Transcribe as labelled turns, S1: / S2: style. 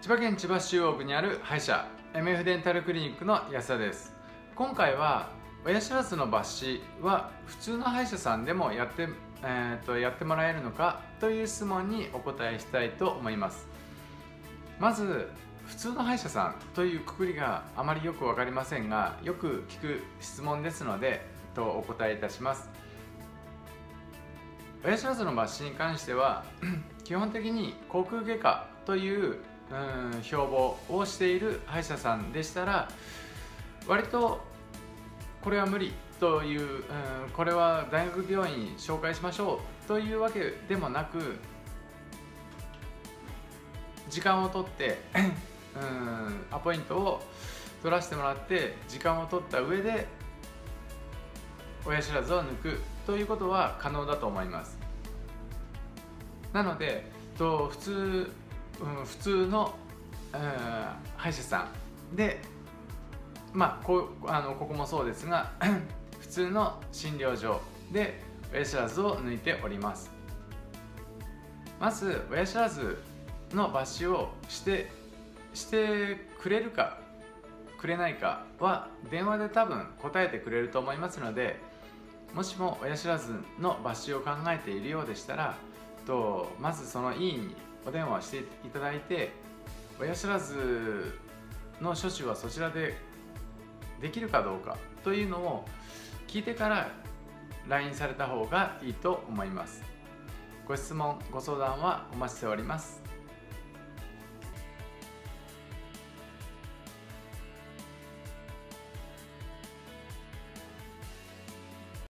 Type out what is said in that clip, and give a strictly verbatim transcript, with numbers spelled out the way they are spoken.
S1: 千葉県千葉市中央区にある歯医者 エムエフ デンタルクリニックの安田です。今回は親知らずの抜歯は普通の歯医者さんでもやって、えー、とやってもらえるのかという質問にお答えしたいと思います。まず普通の歯医者さんというくくりがあまりよく分かりませんが、よく聞く質問ですのでとお答えいたします。親知らずの抜歯に関しては基本的に口腔外科といううん標榜をしている歯医者さんでしたら、割とこれは無理という、うん、これは大学病院に紹介しましょうというわけでもなく、時間を取ってうんアポイントを取らせてもらって時間を取った上で親知らずを抜くということは可能だと思います。なのでと普通うん、普通の、うん、歯医者さんで、まあ、こうあのここもそうですが普通の診療所で親知らずを抜いております。まず親知らずの抜歯をしてしてくれるかくれないかは電話で多分答えてくれると思いますので、もしも親知らずの抜歯を考えているようでしたらとまずその医院にお電話していただいて、親知らずの処置はそちらでできるかどうかというのを聞いてから ライン された方がいいと思います。ご質問ご相談はお待ちしております。